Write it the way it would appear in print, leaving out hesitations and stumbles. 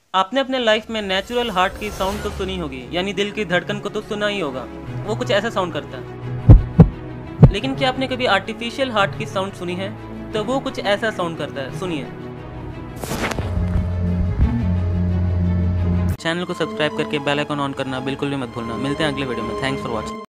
आपने अपने लाइफ में नेचुरल हार्ट की साउंड तो सुनी होगी, यानी दिल की धड़कन को तो सुना ही होगा। वो कुछ ऐसा साउंड करता है। लेकिन क्या आपने कभी आर्टिफिशियल हार्ट की साउंड सुनी है? तो वो कुछ ऐसा साउंड करता है, सुनिए। चैनल को सब्सक्राइब करके बेल आइकन ऑन करना बिल्कुल भी मत भूलना। मिलते हैं अगले वीडियो में। Thanks for watching.